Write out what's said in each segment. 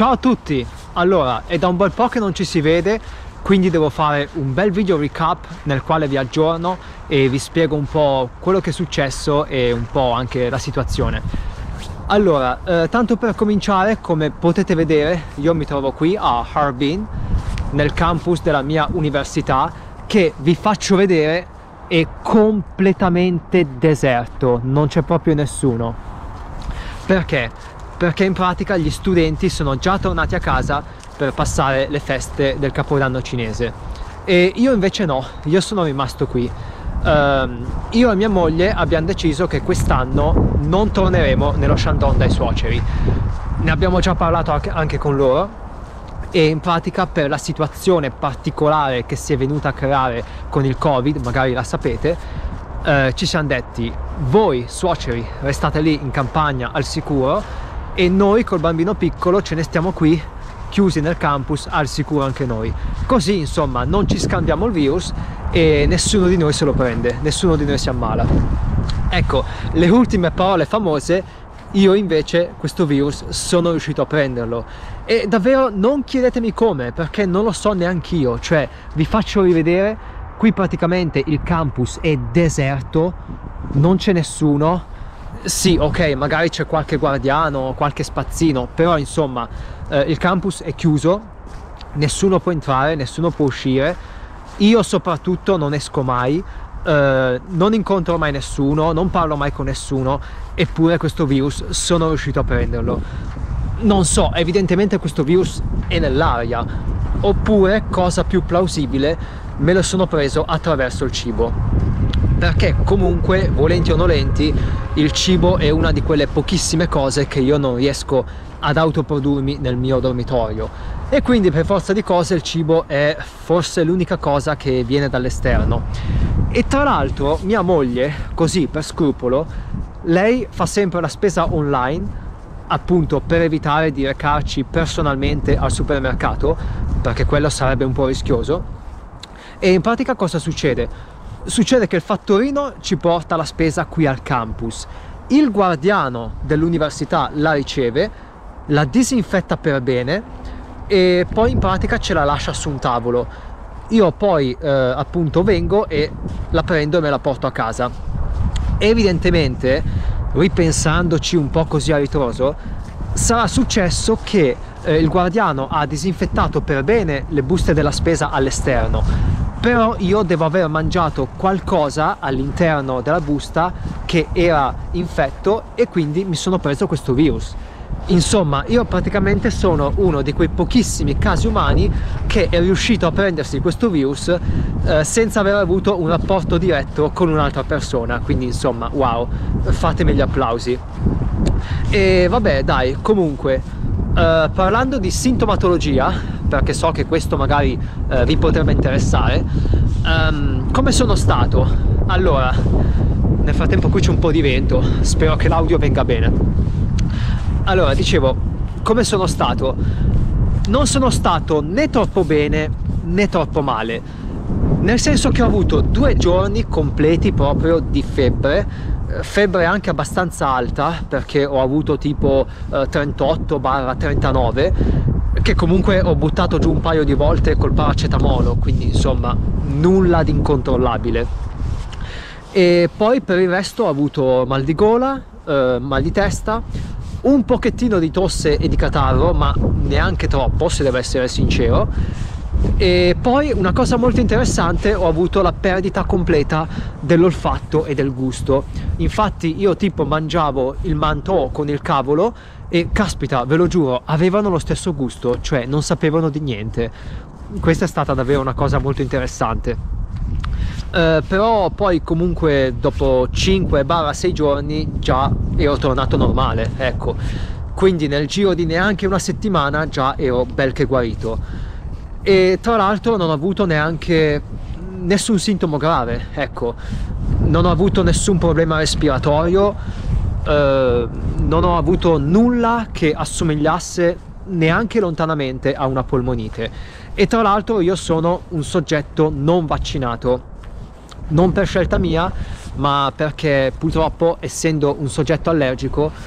Ciao a tutti! Allora, è da un bel po' che non ci si vede, quindi devo fare un bel video recap nel quale vi aggiorno e vi spiego un po' quello che è successo e un po' anche la situazione. Allora, tanto per cominciare, come potete vedere, io mi trovo qui a Harbin, nel campus della mia università, che vi faccio vedere è completamente deserto, non c'è proprio nessuno. Perché? Perché in pratica gli studenti sono già tornati a casa per passare le feste del Capodanno cinese e io invece no, io sono rimasto qui. Io e mia moglie abbiamo deciso che quest'anno non torneremo nello Shandong dai suoceri. Ne abbiamo già parlato anche con loro e in pratica, per la situazione particolare che si è venuta a creare con il Covid, magari la sapete, ci siamo detti: voi suoceri restate lì in campagna al sicuro e noi col bambino piccolo ce ne stiamo qui chiusi nel campus al sicuro anche noi, così insomma non ci scambiamo il virus e nessuno di noi se lo prende, nessuno di noi si ammala. Ecco, le ultime parole famose: io invece questo virus sono riuscito a prenderlo e davvero non chiedetemi come, perché non lo so neanche io. Cioè, vi faccio rivedere, qui praticamente il campus è deserto, non c'è nessuno. Sì, ok, magari c'è qualche guardiano, qualche spazzino, però insomma il campus è chiuso, nessuno può entrare, nessuno può uscire. Io soprattutto non esco mai, non incontro mai nessuno, non parlo mai con nessuno, eppure questo virus sono riuscito a prenderlo. Non so, evidentemente questo virus è nell'aria, oppure, cosa più plausibile, me lo sono preso attraverso il cibo. Perché comunque, volenti o nolenti, il cibo è una di quelle pochissime cose che io non riesco ad autoprodurmi nel mio dormitorio e quindi per forza di cose il cibo è forse l'unica cosa che viene dall'esterno. E tra l'altro mia moglie, così per scrupolo, lei fa sempre la spesa online, appunto per evitare di recarci personalmente al supermercato, perché quello sarebbe un po' rischioso. E in pratica cosa succede? Succede che il fattorino ci porta la spesa qui al campus, il guardiano dell'università la riceve, la disinfetta per bene e poi in pratica ce la lascia su un tavolo. Io poi appunto vengo e la prendo e me la porto a casa. Evidentemente, ripensandoci un po' così a ritroso, sarà successo che il guardiano ha disinfettato per bene le buste della spesa all'esterno, però io devo aver mangiato qualcosa all'interno della busta che era infetto e quindi mi sono preso questo virus. Insomma, io praticamente sono uno di quei pochissimi casi umani che è riuscito a prendersi questo virus senza aver avuto un rapporto diretto con un'altra persona, quindi insomma, wow, fatemi gli applausi. E vabbè, dai, comunque, parlando di sintomatologia, perché so che questo magari vi potrebbe interessare, come sono stato? Allora, nel frattempo qui c'è un po' di vento, spero che l'audio venga bene. Allora, dicevo, come sono stato? Non sono stato né troppo bene né troppo male, nel senso che ho avuto 2 giorni completi proprio di febbre anche abbastanza alta, perché ho avuto tipo 38-39, che comunque ho buttato giù un paio di volte col paracetamolo, quindi insomma nulla di incontrollabile. E poi per il resto ho avuto mal di gola, mal di testa, un pochettino di tosse e di catarro, ma neanche troppo, se devo essere sincero. E poi una cosa molto interessante: ho avuto la perdita completa dell'olfatto e del gusto. Infatti io tipo mangiavo il manto con il cavolo e caspita, ve lo giuro, avevano lo stesso gusto, cioè non sapevano di niente. Questa è stata davvero una cosa molto interessante. Però poi comunque dopo 5-6 giorni già ero tornato normale, ecco, quindi nel giro di neanche una settimana già ero bel che guarito. E tra l'altro non ho avuto neanche nessun sintomo grave, ecco, non ho avuto nessun problema respiratorio, non ho avuto nulla che assomigliasse neanche lontanamente a una polmonite. E tra l'altro io sono un soggetto non vaccinato, non per scelta mia, ma perché purtroppo, essendo un soggetto allergico,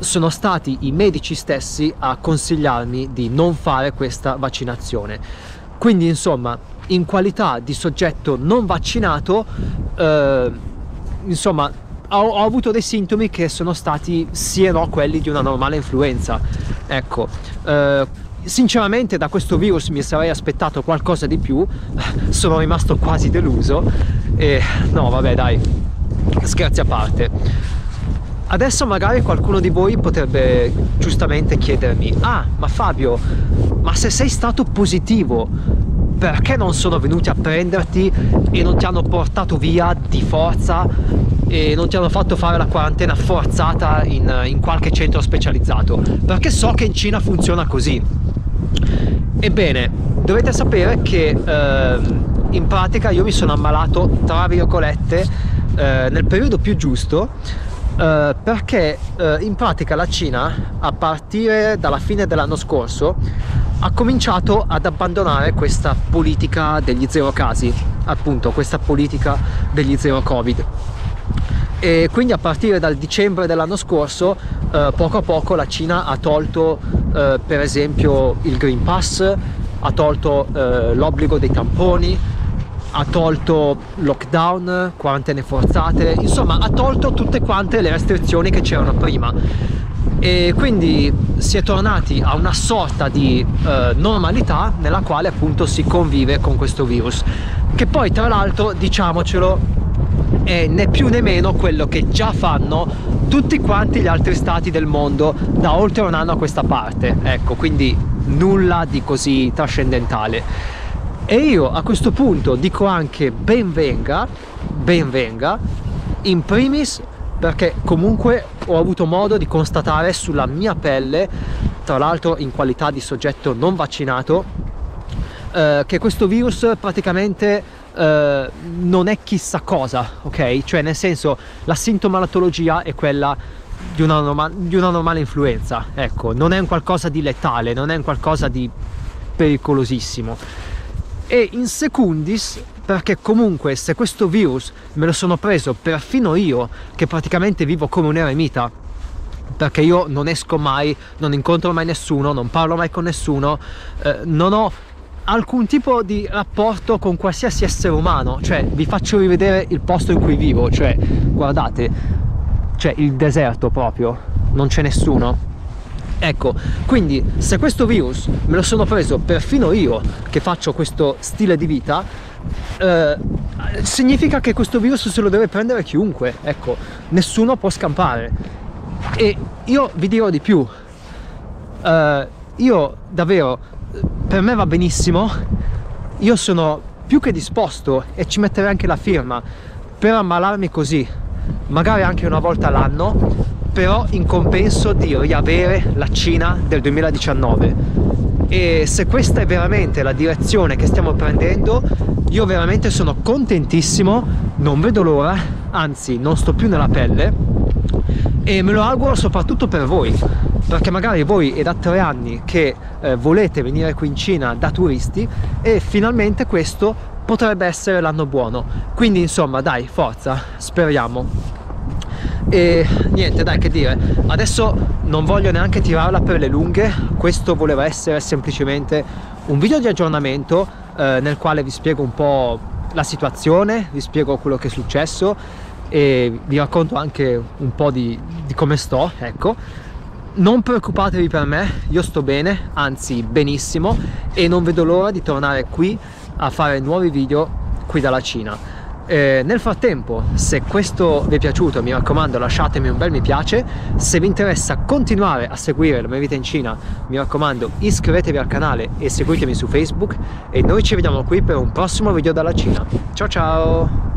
sono stati i medici stessi a consigliarmi di non fare questa vaccinazione. Quindi insomma, in qualità di soggetto non vaccinato, insomma, ho avuto dei sintomi che sono stati sì e no quelli di una normale influenza. Ecco, sinceramente da questo virus mi sarei aspettato qualcosa di più, sono rimasto quasi deluso e no vabbè dai, scherzi a parte. Adesso magari qualcuno di voi potrebbe giustamente chiedermi: ah, ma Fabio, ma se sei stato positivo, perché non sono venuti a prenderti e non ti hanno portato via di forza e non ti hanno fatto fare la quarantena forzata in qualche centro specializzato? Perché so che in Cina funziona così. Ebbene, dovete sapere che in pratica io mi sono ammalato, tra virgolette, nel periodo più giusto, perché in pratica la Cina, a partire dalla fine dell'anno scorso, ha cominciato ad abbandonare questa politica degli zero casi, appunto questa politica degli zero Covid. E quindi a partire dal dicembre dell'anno scorso, poco a poco la Cina ha tolto per esempio il Green Pass, ha tolto l'obbligo dei tamponi, ha tolto lockdown, quarantene forzate, insomma ha tolto tutte quante le restrizioni che c'erano prima, e quindi si è tornati a una sorta di normalità nella quale appunto si convive con questo virus, che poi tra l'altro, diciamocelo, è né più né meno quello che già fanno tutti quanti gli altri stati del mondo da oltre un anno a questa parte. Ecco, quindi nulla di così trascendentale. E io a questo punto dico anche ben venga, in primis perché comunque ho avuto modo di constatare sulla mia pelle, tra l'altro in qualità di soggetto non vaccinato, che questo virus praticamente non è chissà cosa, ok? Cioè nel senso, la sintomatologia è quella di una normale influenza, ecco, non è un qualcosa di letale, non è un qualcosa di pericolosissimo. E in secundis, perché comunque se questo virus me lo sono preso perfino io, che praticamente vivo come un eremita, perché io non esco mai, non incontro mai nessuno, non parlo mai con nessuno, non ho alcun tipo di rapporto con qualsiasi essere umano. Cioè vi faccio rivedere il posto in cui vivo, cioè guardate, cioè il deserto proprio, non c'è nessuno. Ecco, quindi se questo virus me lo sono preso perfino io che faccio questo stile di vita, significa che questo virus se lo deve prendere chiunque, ecco, nessuno può scampare. E io vi dirò di più, io davvero, per me va benissimo, io sono più che disposto, e ci metterei anche la firma, per ammalarmi così, magari anche una volta all'anno, però in compenso di riavere la Cina del 2019. E se questa è veramente la direzione che stiamo prendendo, io veramente sono contentissimo, non vedo l'ora, anzi non sto più nella pelle, e me lo auguro soprattutto per voi, perché magari voi è da 3 anni che volete venire qui in Cina da turisti e finalmente questo potrebbe essere l'anno buono. Quindi insomma dai, forza, speriamo. E niente, dai, che dire, adesso non voglio neanche tirarla per le lunghe, questo voleva essere semplicemente un video di aggiornamento nel quale vi spiego un po' la situazione, vi spiego quello che è successo e vi racconto anche un po' di come sto, ecco. Non preoccupatevi per me, io sto bene, anzi benissimo, e non vedo l'ora di tornare qui a fare nuovi video qui dalla Cina. Nel frattempo, se questo vi è piaciuto, mi raccomando, lasciatemi un bel mi piace. Se vi interessa continuare a seguire la mia vita in Cina, mi raccomando, iscrivetevi al canale e seguitemi su Facebook, e noi ci vediamo qui per un prossimo video dalla Cina. Ciao ciao!